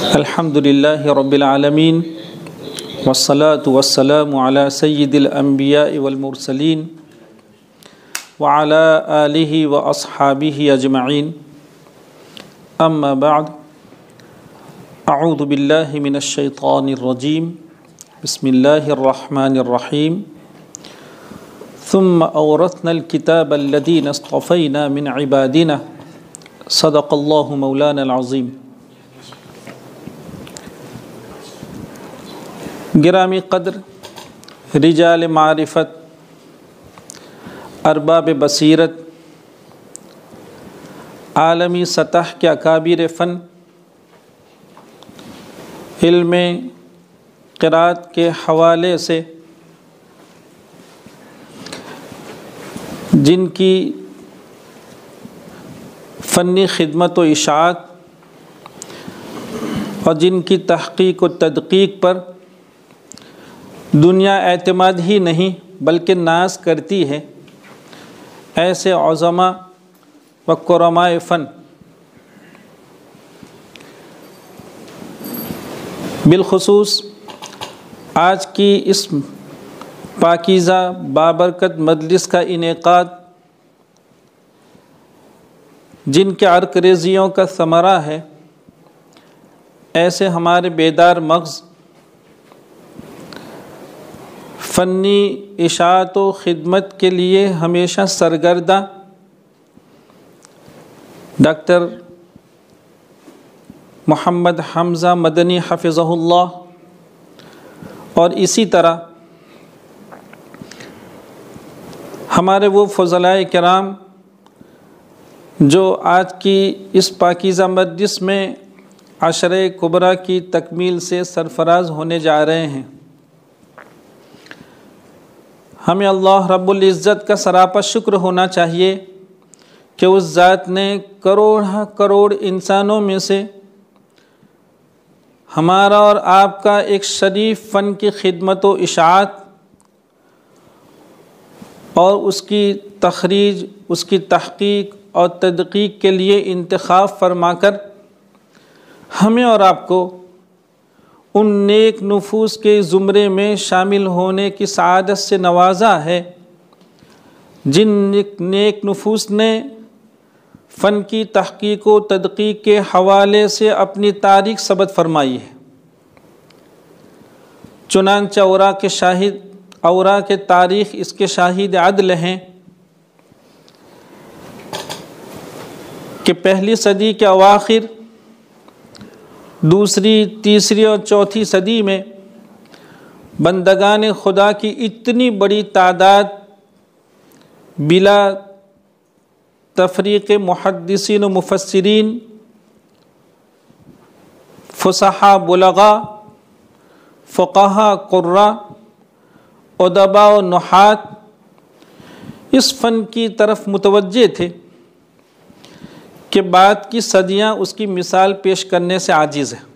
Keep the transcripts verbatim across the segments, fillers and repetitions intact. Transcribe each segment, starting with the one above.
الحمد للہ رب العالمین والصلاة والسلام علی سید الانبیاء والمرسلین وعلی آلہ واصحابہ اجمعین اما بعد اعوذ باللہ من الشیطان الرجیم بسم اللہ الرحمن الرحیم ثم اورثنا الكتاب الذین اصطفینا من عبادنا صدق اللہ مولانا العظیم۔ گرامی قدر رجال معرفت، ارباب بصیرت، عالمی سطح کے اکابر فن، علم قرات کے حوالے سے جن کی فنی خدمت و اشاعت اور جن کی تحقیق و تدقیق پر دنیا اعتماد ہی نہیں بلکہ ناز کرتی ہے، ایسے عظماء و کرماء فن بالخصوص آج کی اس پاکیزہ بابرکت مجلس کا انعقاد جن کے عرق ریزیوں کا ثمرہ ہے، ایسے ہمارے بیدار مغز فنی اشاعت و خدمت کے لیے ہمیشہ سرگردہ ڈاکٹر محمد حمزہ مدنی حفظہ اللہ اور اسی طرح ہمارے وہ فضلائے کرام جو آج کی اس پاکیزہ مجلس میں عشرہ کبریٰ کی تکمیل سے سرفراز ہونے جا رہے ہیں، ہمیں اللہ رب العزت کا سراپا شکر ہونا چاہیے کہ اس ذات نے کروڑ کروڑ انسانوں میں سے ہمارا اور آپ کا ایک شریف فن کی خدمت و اشاعت اور اس کی تخریج، اس کی تحقیق اور تدقیق کے لیے انتخاب فرما کر ہمیں اور آپ کو ان نیک نفوس کے زمرے میں شامل ہونے کی سعادت سے نوازا ہے جن نیک نفوس نے فن کی تحقیق و تدقیق کے حوالے سے اپنی تاریخ ثبت فرمائی ہے۔ چنانچہ اورا کے شاہد اورا کے تاریخ اس کے شاہد عدل ہیں کہ پہلی صدی کے اواخر، دوسری، تیسری اور چوتھی صدی میں بندگان خدا کی اتنی بڑی تعداد بلا تفریق محدثین و مفسرین، فصحاء بلغاء، فقہاء قراء، ادباء و نحات اس فن کی طرف متوجہ تھے کہ بعد کی صدیاں اس کی مثال پیش کرنے سے عاجز ہیں،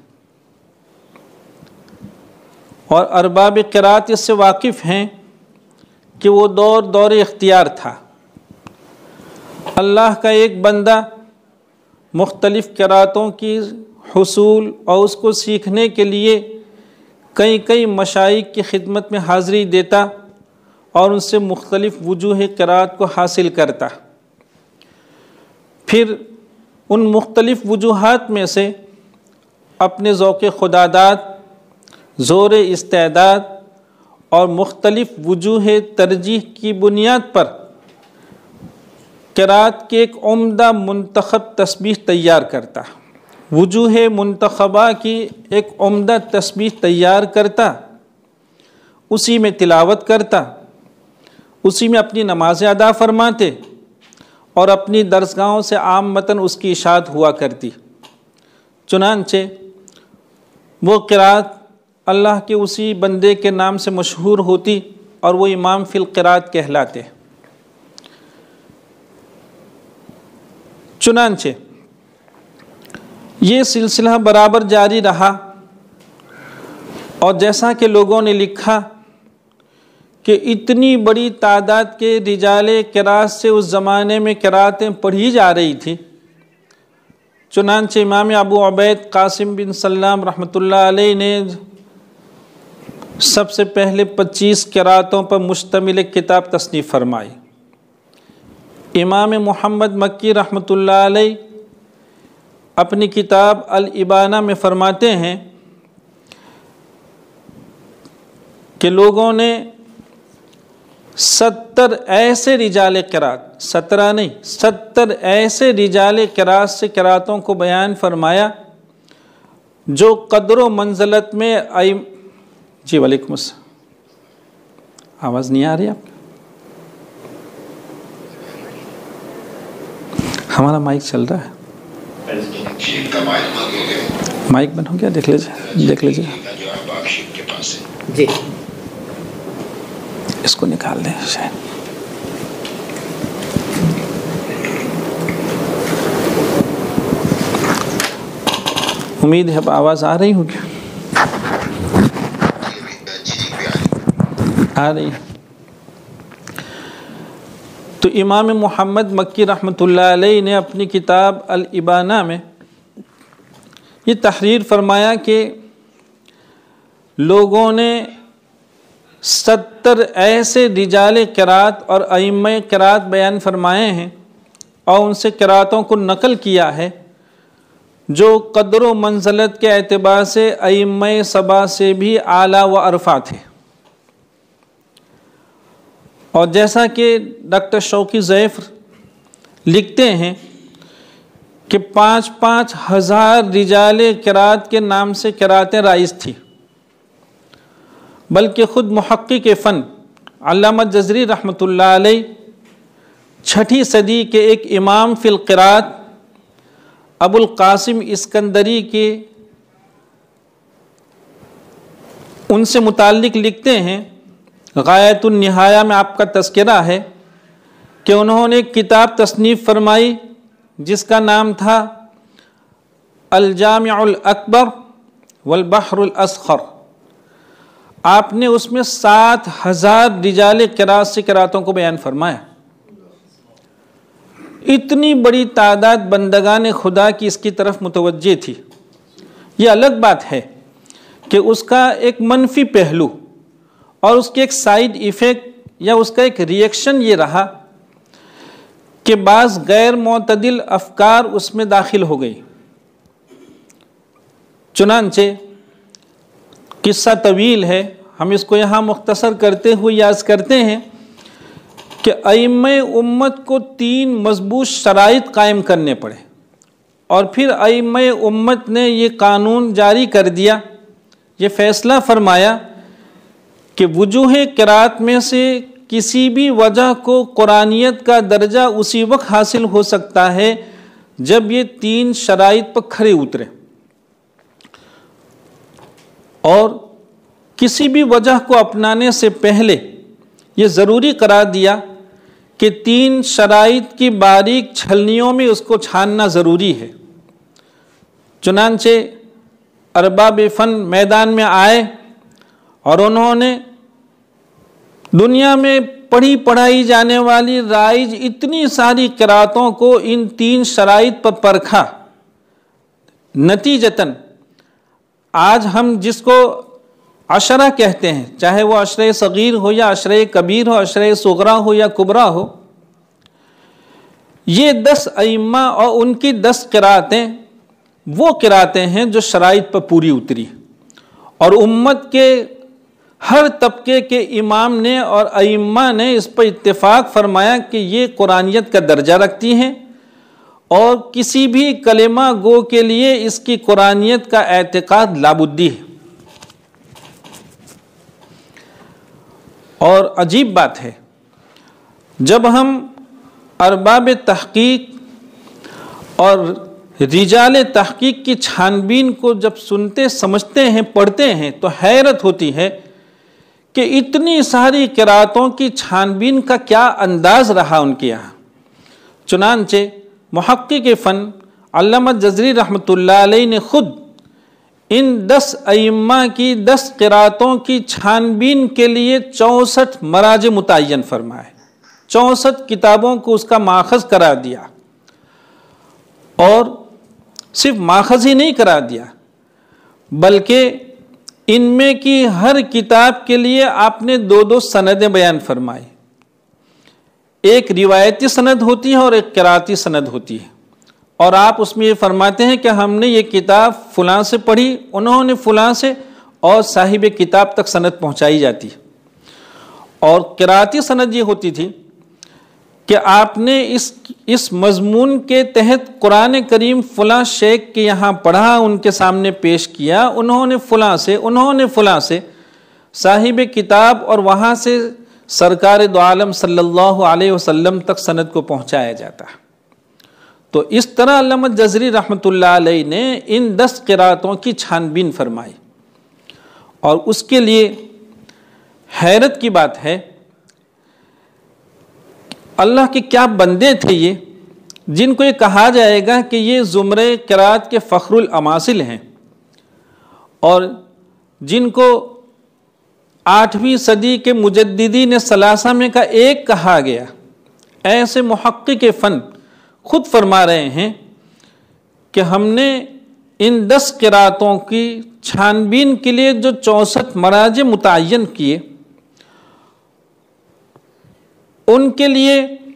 اور ارباب قرات اس سے واقف ہیں کہ وہ دور دور اختیار تھا۔ اللہ کا ایک بندہ مختلف قراتوں کی حصول اور اس کو سیکھنے کے لیے کئی کئی مشائخ کی خدمت میں حاضری دیتا اور ان سے مختلف وجوہ قرات کو حاصل کرتا، پھر ان مختلف وجوہات میں سے اپنے ذوق خداداد، زور استعداد اور مختلف وجوہ ترجیح کی بنیاد پر قرات کے ایک عمدہ منتخب تسبیح تیار کرتا، وجوہ منتخبہ کی ایک عمدہ تسبیح تیار کرتا، اسی میں تلاوت کرتا، اسی میں اپنی نمازیں ادا فرماتے اور اپنی درسگاہوں سے عامتاً اس کی اشاعت ہوا کرتی۔ چنانچہ وہ قرات اللہ کے اسی بندے کے نام سے مشہور ہوتی اور وہ امام فی القرات کہلاتے۔ چنانچہ یہ سلسلہ برابر جاری رہا، اور جیسا کہ لوگوں نے لکھا کہ اتنی بڑی تعداد کے رجال قرات سے اس زمانے میں قراتیں پڑھی جا رہی تھی چنانچہ امام ابو عبید قاسم بن سلام رحمۃ اللہ علیہ نے سب سے پہلے پچیس قراتوں پر مشتمل ایک کتاب تصنیف فرمائی۔ امام محمد مکی رحمۃ اللہ علیہ اپنی کتاب الابانہ میں فرماتے ہیں کہ لوگوں نے ستر ایسے رجال قرات، سترہ نہیں ستر ایسے رجال قرات سے قراتوں کو بیان فرمایا جو قدر و منزلت میں آئی۔ جی وعلیکم السلام، آواز نہیں آ رہی آپ؟ ہمارا مائک چل رہا ہے، مائک بند ہو گیا، دیکھ لیجیے دیکھ لیجیے جی اس کو نکال دیں شاید۔ امید ہے اب آواز آ رہی ہوگی، آ رہی ہے۔ تو امام محمد مکی رحمۃ اللہ علیہ نے اپنی کتاب الابانہ میں یہ تحریر فرمایا کہ لوگوں نے ستر ایسے رجال قرات اور ائمہ قرات بیان فرمائے ہیں اور ان سے قراتوں کو نقل کیا ہے جو قدر و منزلت کے اعتبار سے ائمہ سبع سے بھی اعلیٰ و ارفع تھے۔ اور جیسا کہ ڈاکٹر شوقی ظفر لکھتے ہیں کہ پانچ پانچ ہزار رجال قرات کے نام سے قراتیں رائج تھی، بلکہ خود محقق فن علامہ جزری رحمۃ اللہ علیہ چھٹی صدی کے ایک امام فی القرات ابو القاسم اسکندری کے ان سے متعلق لکھتے ہیں، غایت النہایہ میں آپ کا تذکرہ ہے کہ انہوں نے ایک کتاب تصنیف فرمائی جس کا نام تھا الجامع الاکبر والبحر الاصغر۔ آپ نے اس میں سات ہزار رجال قرات سے قراتوں کو بیان فرمایا۔ اتنی بڑی تعداد بندگان خدا کی اس کی طرف متوجہ تھی۔ یہ الگ بات ہے کہ اس کا ایک منفی پہلو اور اس کے ایک سائیڈ ایفیکٹ یا اس کا ایک ریئیکشن یہ رہا کہ بعض غیر معتدل افکار اس میں داخل ہو گئی۔ چنانچہ قصہ طویل ہے، ہم اس کو یہاں مختصر کرتے ہوئے یاد کرتے ہیں کہ ائمہ امت کو تین مضبوط شرائط قائم کرنے پڑے، اور پھر ائمہ امت نے یہ قانون جاری کر دیا، یہ فیصلہ فرمایا کہ وجوہ قرات میں سے کسی بھی وجہ کو قرآنیت کا درجہ اسی وقت حاصل ہو سکتا ہے جب یہ تین شرائط پر کھرے اترے، اور کسی بھی وجہ کو اپنانے سے پہلے یہ ضروری قرار دیا کہ تین شرائط کی باریک چھلنیوں میں اس کو چھاننا ضروری ہے۔ چنانچہ ارباب فن میدان میں آئے اور انہوں نے دنیا میں پڑھی پڑھائی جانے والی رائج اتنی ساری قراتوں کو ان تین شرائط پر پرکھا۔ نتیجتاً آج ہم جس کو عشرہ کہتے ہیں، چاہے وہ عشرہ صغیر ہو یا عشرہ کبیر ہو، عشرہ صغرا ہو یا کبرا ہو، یہ دس ائمہ اور ان کی دس قراتیں وہ قراتیں ہیں جو شرائط پر پوری اتری، اور امت کے ہر طبقے کے امام نے اور ائمہ نے اس پر اتفاق فرمایا کہ یہ قرآنیت کا درجہ رکھتی ہیں، اور کسی بھی کلمہ گو کے لیے اس کی قرآنیت کا اعتقاد لابدی ہے۔ اور عجیب بات ہے، جب ہم ارباب تحقیق اور رجال تحقیق کی چھان بین کو جب سنتے سمجھتے ہیں پڑھتے ہیں تو حیرت ہوتی ہے کہ اتنی ساری قراتوں کی چھان بین کا کیا انداز رہا ان کے یہاں۔ چنانچہ محقق فن علامہ جزری رحمۃ اللہ علیہ نے خود ان دس ائمہ کی دس قراتوں کی چھان بین کے لیے چونسٹھ مراجع متعین فرمائے، چونسٹھ کتابوں کو اس کا ماخذ قرار دیا، اور صرف ماخذ ہی نہیں کرا دیا بلکہ ان میں کی ہر کتاب کے لیے آپ نے دو دو سندیں بیان فرمائی. ایک روایتی سند ہوتی ہے اور ایک قراءتی سند ہوتی ہے، اور آپ اس میں یہ فرماتے ہیں کہ ہم نے یہ کتاب فلاں سے پڑھی، انہوں نے فلاں سے، اور صاحب کتاب تک سند پہنچائی جاتی ہے. اور قراءتی سند یہ ہوتی تھی کہ آپ نے اس اس مضمون کے تحت قرآن کریم فلاں شیخ کے یہاں پڑھا، ان کے سامنے پیش کیا، انہوں نے فلاں سے انہوں نے فلاں سے صاحب کتاب، اور وہاں سے سرکار دو عالم صلی اللہ علیہ وسلم تک سند کو پہنچایا جاتا ہے. تو اس طرح علامہ جزری رحمۃ اللہ علیہ نے ان دس قراتوں کی چھان بین فرمائی. اور اس کے لیے حیرت کی بات ہے، اللہ کے کیا بندے تھے یہ، جن کو یہ کہا جائے گا کہ یہ زمرے قرات کے فخر الاماثل ہیں، اور جن کو آٹھویں صدی کے مجددین ثلاثہ میں کا ایک کہا گیا. ایسے محقق فن خود فرما رہے ہیں کہ ہم نے ان دس قراتوں کی چھان بین کے لیے جو چونسٹھ مراجع متعین کیے، ان کے لیے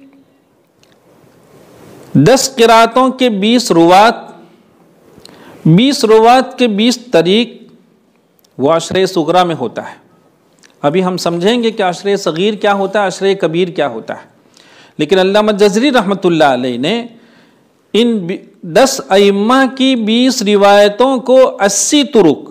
دس قراتوں کے بیس روات بیس روات کے بیس طریق وہ عشرہ صغریٰ میں ہوتا ہے. ابھی ہم سمجھیں گے کہ عشرہ صغیر کیا ہوتا ہے، عشرہ کبیر کیا ہوتا ہے. لیکن علامہ جزری رحمۃ اللہ علیہ نے ان دس ائمہ کی بیس روایتوں کو اسی طرق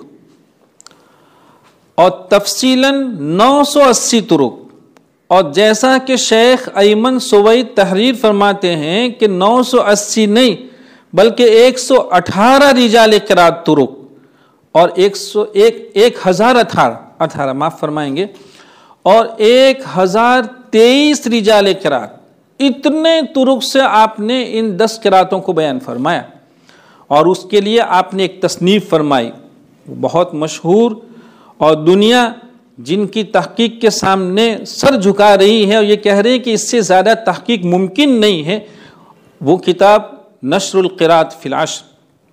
اور تفصیلاً نو سو اسی طرق، اور جیسا کہ شیخ ایمن سوید تحریر فرماتے ہیں کہ نو سو اسی نہیں بلکہ ایک سو اٹھارہ رجال قرات طرق، اور ایک سو ایک ایک ہزار اٹھارہ اٹھارہ معاف فرمائیں گے اور ایک ہزار تیئیس رجال قرات، اتنے طرق سے آپ نے ان دس قراتوں کو بیان فرمایا. اور اس کے لیے آپ نے ایک تصنیف فرمائی بہت مشہور، اور دنیا جن کی تحقیق کے سامنے سر جھکا رہی ہے اور یہ کہہ رہے ہیں کہ اس سے زیادہ تحقیق ممکن نہیں ہے، وہ کتاب نشر القرات فی العشر.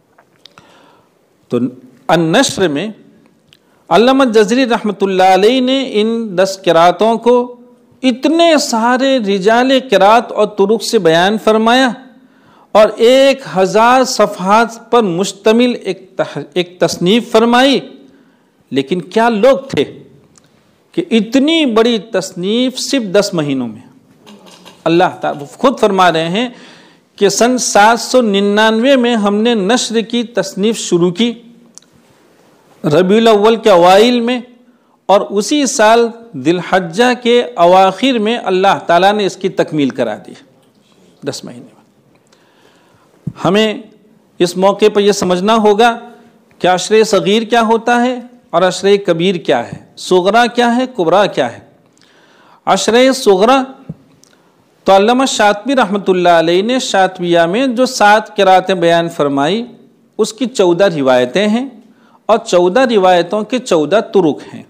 تو النشر میں علامہ جزری رحمۃ اللہ علیہ نے ان دس قراتوں کو اتنے سارے رجال قرات اور طرق سے بیان فرمایا، اور ایک ہزار صفحات پر مشتمل ایک ایک تصنیف فرمائی. لیکن کیا لوگ تھے کہ اتنی بڑی تصنیف صرف دس مہینوں میں. اللہ تعالیٰ خود فرما رہے ہیں کہ سن سات سو ننانوے میں ہم نے نشر کی تصنیف شروع کی، ربیع الاول کے اوائل میں، اور اسی سال ذی الحجہ کے اواخر میں اللہ تعالیٰ نے اس کی تکمیل کرا دی دس مہینے میں. ہمیں اس موقع پر یہ سمجھنا ہوگا کہ عشرہ صغیر کیا ہوتا ہے اور عشرہ کبیر کیا ہے، صغریٰ کیا ہے، کبریٰ کیا ہے. عشرہ صغریٰ تو علامہ شاطبی رحمۃ اللہ علیہ نے شاطبیہ میں جو سات قراتیں بیان فرمائی، اس کی چودہ روایتیں ہیں، اور چودہ روایتوں کے چودہ طرق ہیں.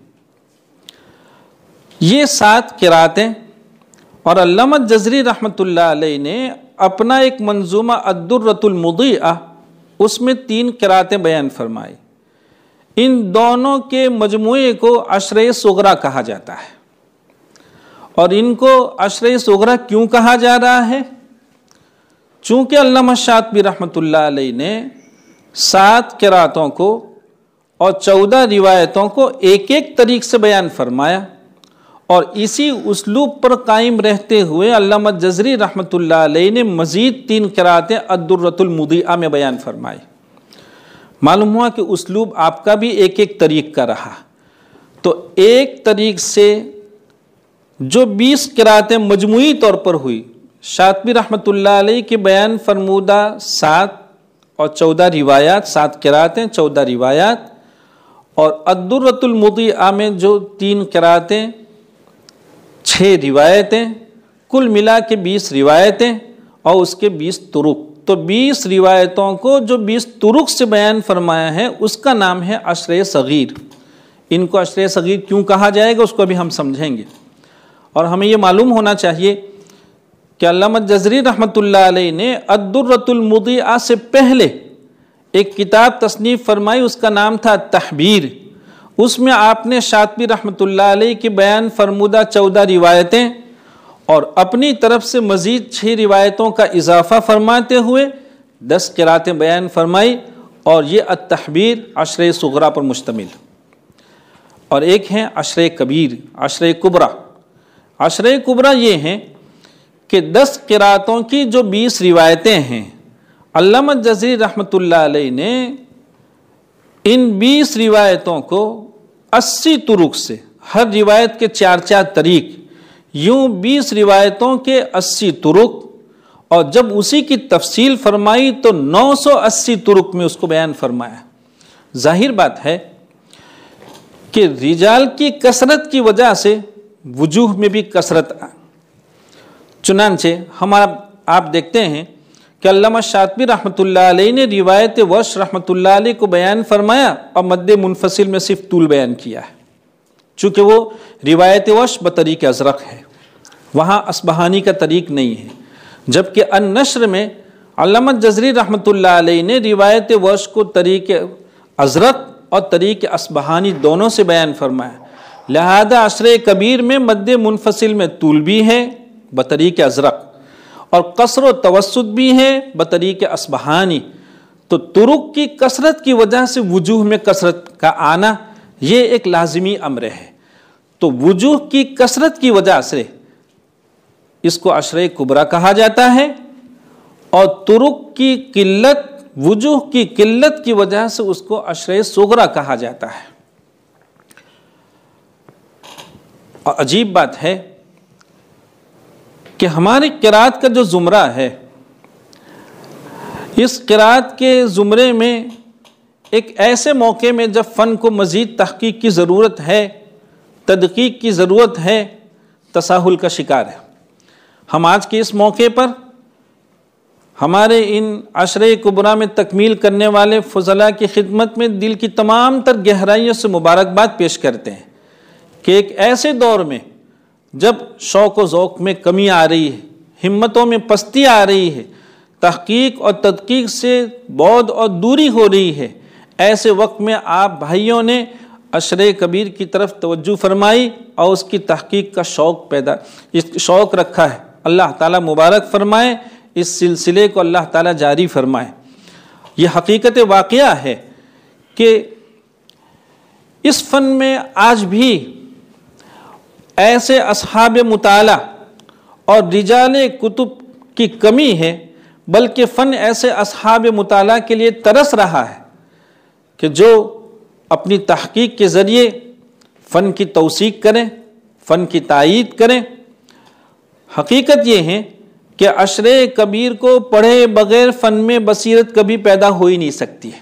یہ سات قراتیں، اور علامہ جزری رحمۃ اللہ علیہ نے اپنا ایک منظومہ الدرۃ المضیئہ، اس میں تین قراتیں بیان فرمائی. ان دونوں کے مجموعے کو عشرہ صغریٰ کہا جاتا ہے. اور ان کو عشرہ صغریٰ کیوں کہا جا رہا ہے؟ چونکہ علامہ شاطبی رحمۃ اللہ علیہ نے سات قراتوں کو اور چودہ روایتوں کو ایک ایک طریق سے بیان فرمایا، اور اسی اسلوب پر قائم رہتے ہوئے علامہ جزری رحمۃ اللہ علیہ نے مزید تین قراتیں الدرۃ المضیئہ میں بیان فرمائی. معلوم ہوا کہ اسلوب آپ کا بھی ایک ایک طریق کا رہا. تو ایک طریق سے جو بیس قراتیں مجموعی طور پر ہوئی، شاطبی رحمۃ اللہ علیہ کے بیان فرمودہ سات اور چودہ روایات، سات قراتیں چودہ روایات، اور الدرۃ المضیئہ میں جو تین قراتیں چھ روایتیں، کل ملا کے بیس روایتیں اور اس کے بیس طرق. تو بیس روایتوں کو جو بیس طرق سے بیان فرمایا ہے اس کا نام ہے عشرہ صغیر. ان کو عشرہ صغیر کیوں کہا جائے گا اس کو بھی ہم سمجھیں گے. اور ہمیں یہ معلوم ہونا چاہیے کہ علامہ جزری رحمۃ اللہ علیہ نے الدرۃ المضیئہ سے پہلے ایک کتاب تصنیف فرمائی، اس کا نام تھا تحبیر۔ اس میں آپ نے شاطبی رحمۃ اللہ علیہ کی بیان فرمودہ چودہ روایتیں اور اپنی طرف سے مزید چھ روایتوں کا اضافہ فرماتے ہوئے دس قراتیں بیان فرمائی، اور یہ التحبیر عشرہ صغریٰ پر مشتمل۔ اور ایک ہیں عشرہ کبیر، عشرہ کبریٰ۔ عشرہ کبریٰ یہ ہیں کہ دس قراتوں کی جو بیس روایتیں ہیں، علامہ جزری رحمۃ اللہ علیہ نے ان بیس روایتوں کو اسی طرق سے، ہر روایت کے چار چار طریق، یوں بیس روایتوں کے اسی طرق، اور جب اسی کی تفصیل فرمائی تو نو سو اسی طرق میں اس کو بیان فرمایا۔ ظاہر بات ہے کہ رجال کی کثرت کی وجہ سے وجوہ میں بھی کثرت، چنانچہ ہمارا آپ دیکھتے ہیں کہ علامہ شاطبی رحمۃ اللہ علیہ نے روایت ورش رحمۃ اللہ علیہ کو بیان فرمایا اور مد منفصل میں صرف طول بیان کیا ہے، چونکہ وہ روایت ورش بطریق ازرق ہے، وہاں اصبہانی کا طریق نہیں ہے، جبکہ النشر میں علامہ جزری رحمۃ اللہ علیہ نے روایت ورش کو طریق ازرق اور طریق اصبہانی دونوں سے بیان فرمایا، لہذا عشرہ کبیر میں مد منفصل میں طول بھی ہے بطریق ازرق اور قصر و توسط بھی ہے بطریق اصبہانی، تو طرق کی کثرت کی وجہ سے وجوہ میں کثرت کا آنا یہ ایک لازمی امر ہے، تو وجوہ کی کثرت کی وجہ سے اس کو عشرہ کبریٰ کہا جاتا ہے، اور طرق کی قلت، وجوہ کی قلت کی وجہ سے اس کو عشرہ صغریٰ کہا جاتا ہے۔ اور عجیب بات ہے کہ ہماری قرات کا جو زمرہ ہے، اس قرات کے زمرے میں ایک ایسے موقع میں جب فن کو مزید تحقیق کی ضرورت ہے، تدقیق کی ضرورت ہے، تساہل کا شکار ہے۔ ہم آج کے اس موقع پر ہمارے ان عشرہ کبریٰ میں تکمیل کرنے والے فضلاء کی خدمت میں دل کی تمام تر گہرائیوں سے مبارکباد پیش کرتے ہیں کہ ایک ایسے دور میں جب شوق و ذوق میں کمی آ رہی ہے، ہمتوں میں پستی آ رہی ہے، تحقیق اور تدقیق سے بعد اور دوری ہو رہی ہے، ایسے وقت میں آپ بھائیوں نے عشرہ کبیر کی طرف توجہ فرمائی اور اس کی تحقیق کا شوق پیدا اس شوق رکھا ہے۔ اللہ تعالیٰ مبارک فرمائے، اس سلسلے کو اللہ تعالیٰ جاری فرمائے۔ یہ حقیقت واقعہ ہے کہ اس فن میں آج بھی ایسے اصحاب مطالعہ اور رجال کتب کی کمی ہے، بلکہ فن ایسے اصحاب مطالعہ کے لیے ترس رہا ہے کہ جو اپنی تحقیق کے ذریعے فن کی توثیق کریں، فن کی تائید کریں۔ حقیقت یہ ہے کہ عشرہ کبیر کو پڑھے بغیر فن میں بصیرت کبھی پیدا ہو ہی نہیں سکتی ہے۔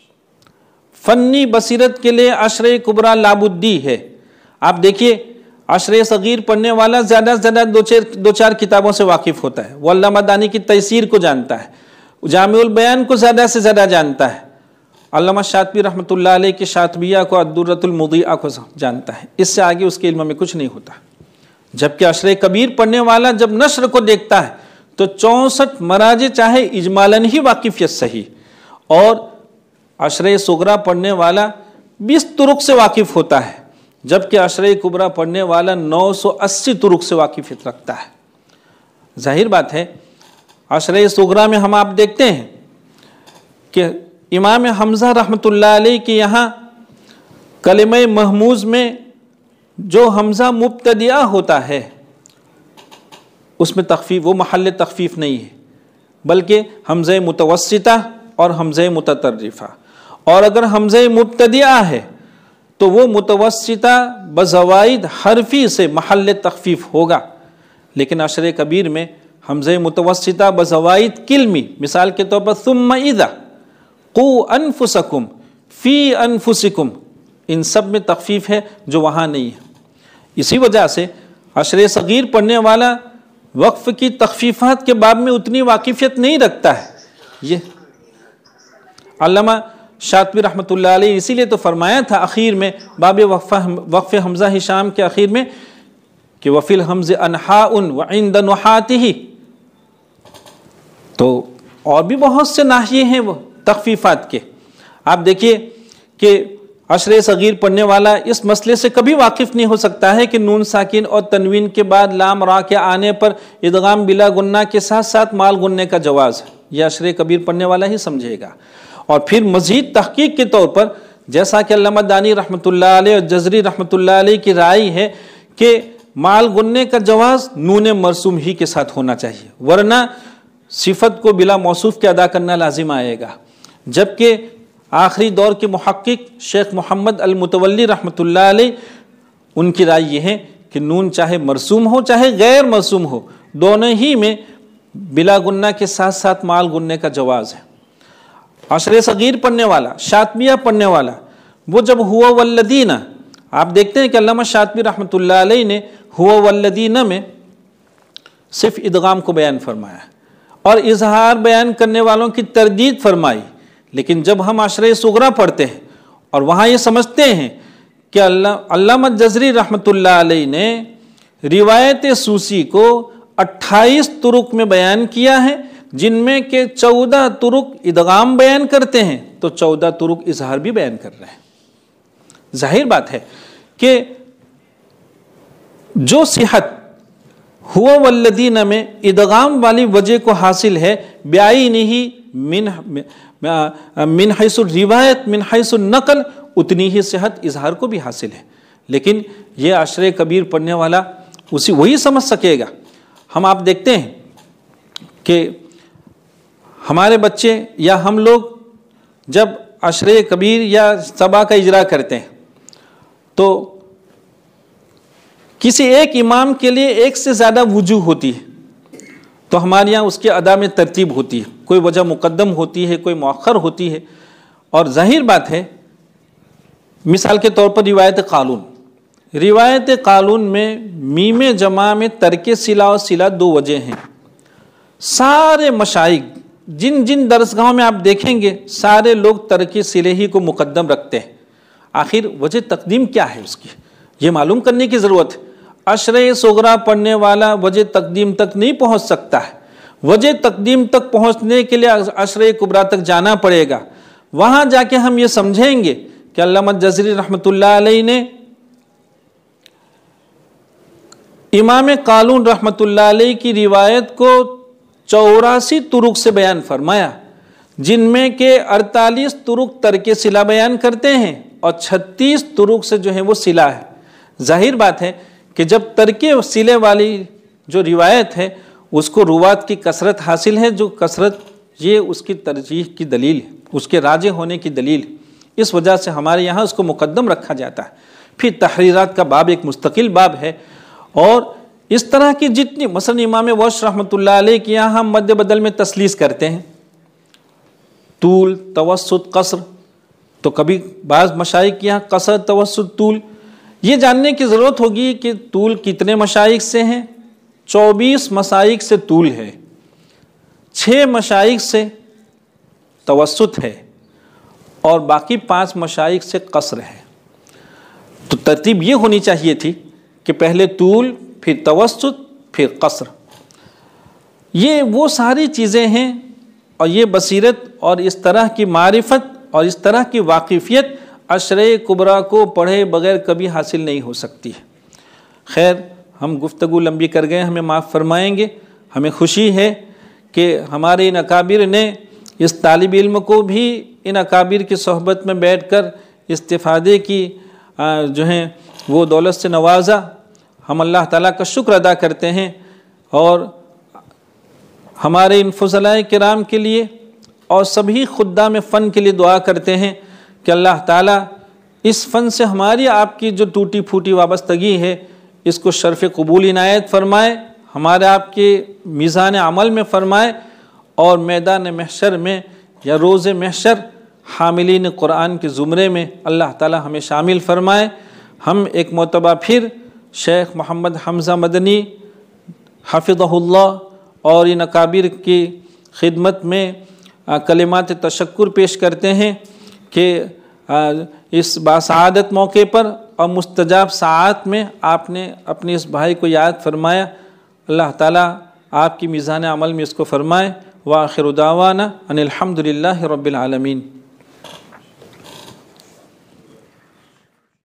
فنی بصیرت کے لیے عشرہ کبریٰ لابدی ہے۔ آپ دیکھیے، عشرہ صغیر پڑھنے والا زیادہ سے زیادہ دو چار دو چار کتابوں سے واقف ہوتا ہے، وہ علامہ دانی کی تیسیر کو جانتا ہے، جامع البیان کو زیادہ سے زیادہ جانتا ہے، علامہ شاطبی رحمۃ اللہ علیہ کی شاطبیہ کو، الدرۃ المضیئہ کو جانتا ہے، اس سے آگے اس کے علم میں کچھ نہیں ہوتا۔ جبکہ عشرہ کبیر پڑھنے والا جب نشر کو دیکھتا ہے تو چونسٹھ مراجع چاہے اجمالاً ہی واقفیت صحیح، اور عشرہ صغریٰ پڑھنے والا بیس طرق سے واقف ہوتا ہے، جبکہ عشرہ کبریٰ پڑھنے والا نو سو اسی طرق سے واقفیت رکھتا ہے۔ ظاہر بات ہے عشرہ صغریٰ میں ہم آپ دیکھتے ہیں کہ امام حمزہ رحمۃ اللہ علیہ کے یہاں کلمہ محموز میں جو حمزہ مبتدیہ ہوتا ہے اس میں تخفیف، وہ محل تخفیف نہیں ہے، بلکہ حمزہ متوسطہ اور حمزہ متطرفہ، اور اگر حمزہ مبتدیہ ہے تو وہ متوسطہ بزوائد حرفی سے محل تخفیف ہوگا، لیکن عشرہ کبیر میں حمزہ متوسطہ بزوائد کلمی، مثال کے طور پر ثم اذا، قو انفسکم، فی انفسکم، ان سب میں تخفیف ہے جو وہاں نہیں ہے۔ اسی وجہ سے عشرہ صغیر پڑھنے والا وقف کی تخفیفات کے باب میں اتنی واقفیت نہیں رکھتا ہے۔ یہ علامہ شاطبی رحمۃ اللہ علیہ اسی لیے تو فرمایا تھا اخیر میں باب وقف حمزہ ہشام کے اخیر میں کہ وفی الحمز انحاء وعند نحاتہ، تو اور بھی بہت سے ناحیے ہیں وہ تخفیفات کے. آپ دیکھیے کہ عشر صغیر پڑھنے والا اس مسئلے سے کبھی واقف نہیں ہو سکتا ہے کہ نون ساکن اور تنوین کے بعد لام را کے آنے پر ادغام بلا گنہ کے ساتھ ساتھ مال گننے کا جواز ہے. یہ عشر کبیر پڑھنے والا ہی سمجھے گا. اور پھر مزید تحقیق کے طور پر جیسا کہ علامہ دانی رحمۃ اللہ علیہ اور جزری رحمۃ اللہ علیہ کی رائے ہے کہ مال گننے کا جواز نون مرسوم ہی کے ساتھ ہونا چاہیے، ورنہ صفت کو بلا موصوف کے ادا کرنا لازم آئے گا. جبکہ آخری دور کے محقق شیخ محمد المتولی رحمۃ اللہ علیہ ان کی رائے یہ ہے کہ نون چاہے مرسوم ہو چاہے غیر مرسوم ہو، دونوں ہی میں بلا گنہ کے ساتھ ساتھ مال گننے کا جواز ہے. عشر صغیر پڑھنے والا، شاطبیہ پڑھنے والا، وہ جب ہوا والذین، آپ دیکھتے ہیں کہ علامہ شاطبی رحمۃ اللہ علیہ نے ہوا والذین میں صرف ادغام کو بیان فرمایا اور اظہار بیان کرنے والوں کی تردید فرمائی. لیکن جب ہم عشر صغریٰ پڑھتے ہیں اور وہاں یہ سمجھتے ہیں کہ علامہ جزری رحمۃ اللہ علیہ نے روایت سوسی کو اٹھائیس طرق میں بیان کیا ہے، جن میں کہ چودہ طرق ادغام بیان کرتے ہیں تو چودہ طرق اظہار بھی بیان کر رہے ہیں. ظاہر بات ہے کہ جو صحت ہوا والذین میں ادغام والی وجہ کو حاصل ہے بعینہ من من حیث الروایت من حیث النقل، اتنی ہی صحت اظہار کو بھی حاصل ہے. لیکن یہ عشر کبیر پڑھنے والا اسی وہی سمجھ سکے گا. ہم آپ دیکھتے ہیں کہ ہمارے بچے یا ہم لوگ جب عشر کبیر یا سبا کا اجرا کرتے ہیں تو کسی ایک امام کے لیے ایک سے زیادہ وجوہ ہوتی ہے، تو ہمارے یہاں اس کے ادا میں ترتیب ہوتی ہے، کوئی وجہ مقدم ہوتی ہے کوئی مؤخر ہوتی ہے. اور ظاہر بات ہے، مثال کے طور پر روایت قالون، روایت قالون میں میم جمع میں ترک صلہ اور صلہ دو وجہ ہیں. سارے مشائخ جن جن درسگاہوں میں آپ دیکھیں گے سارے لوگ ترک صلہ ہی کو مقدم رکھتے ہیں. آخر وجہ تقدیم کیا ہے اس کی، یہ معلوم کرنے کی ضرورت ہے. عشر صغریٰ پڑھنے والا وجہ تقدیم تک نہیں پہنچ سکتا ہے. وجہ تقدیم تک پہنچنے کے لیے عشر کبریٰ تک جانا پڑے گا. وہاں جا کے ہم یہ سمجھیں گے کہ علامہ جزری رحمۃ اللہ علیہ نے امام قالون رحمۃ اللہ علیہ کی روایت کو چوراسی طرق سے بیان فرمایا، جن میں کہ اڑتالیس طرق ترک صلہ بیان کرتے ہیں اور چھتیس طرق سے جو ہے وہ صلہ ہے. ظاہر بات ہے کہ جب ترک صلہ والی جو روایت ہے اس کو روات کی کثرت حاصل ہے، جو کثرت یہ اس کی ترجیح کی دلیل ہے، اس کے راجح ہونے کی دلیل ہے. اس وجہ سے ہمارے یہاں اس کو مقدم رکھا جاتا ہے. پھر تحریرات کا باب ایک مستقل باب ہے، اور اس طرح کی جتنی مثلا امام ورش رحمۃ اللہ علیہ کے یہاں ہم مد بدل میں تسلیث کرتے ہیں، طول توسط قصر، تو کبھی بعض مشائخ کے یہاں قصر توسط طول. یہ جاننے کی ضرورت ہوگی کہ طول کتنے مشائخ سے ہیں. چوبیس مشائخ سے طول ہے، چھ مشائخ سے توسط ہے اور باقی پانچ مشائخ سے قصر ہے. تو ترتیب یہ ہونی چاہیے تھی کہ پہلے طول، پھر توسط، پھر قصر. یہ وہ ساری چیزیں ہیں، اور یہ بصیرت اور اس طرح کی معرفت اور اس طرح کی واقفیت عشر کبریٰ کو پڑھے بغیر کبھی حاصل نہیں ہو سکتی ہے. خیر، ہم گفتگو لمبی کر گئے، ہمیں معاف فرمائیں گے. ہمیں خوشی ہے کہ ہمارے ان اکابر نے اس طالب علم کو بھی ان اکابر کی صحبت میں بیٹھ کر استفادے کی جو ہیں وہ دولت سے نوازا. ہم اللہ تعالیٰ کا شکر ادا کرتے ہیں، اور ہمارے ان فضلاء کرام کے لیے اور سبھی خدام فن کے لیے دعا کرتے ہیں کہ اللہ تعالیٰ اس فن سے ہماری آپ کی جو ٹوٹی پھوٹی وابستگی ہے اس کو شرف قبول عنایت فرمائے، ہمارے آپ کے میزان عمل میں فرمائے، اور میدان محشر میں یا روز محشر حاملین قرآن کے زمرے میں اللہ تعالیٰ ہمیں شامل فرمائے. ہم ایک مرتبہ پھر شیخ محمد حمزہ مدنی حفظہ اللہ اور ان اکابر کی خدمت میں کلمات تشکر پیش کرتے ہیں کہ اس باسعادت موقع پر اور مستجاب ساعات میں آپ نے اپنے اس بھائی کو یاد فرمایا. اللہ تعالیٰ آپ کی میزان عمل میں اس کو فرمائے. وآخر دعوانا ان الحمد للہ رب العالمین.